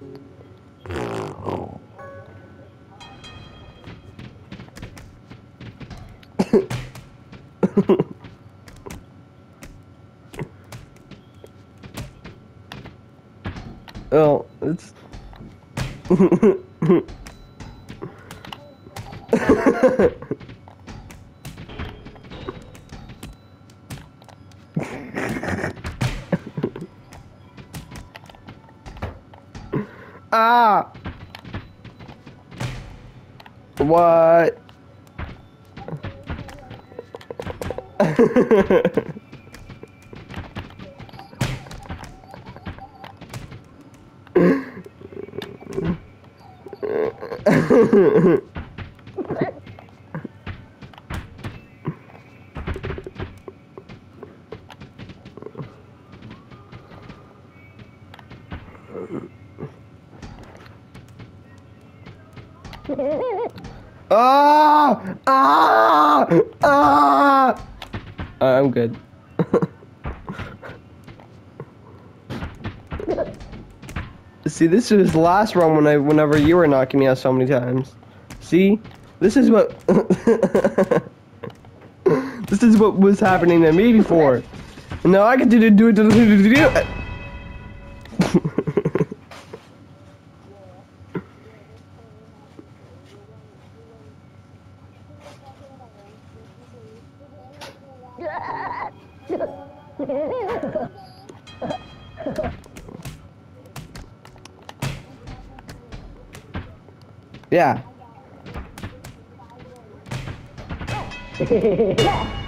Oh, it's. Ah! What? Ah! Ah! Ah! I'm good. See, this was the last run whenever you were knocking me out so many times. See, this is what this is what was happening to me before. No, I can do it. Yeah.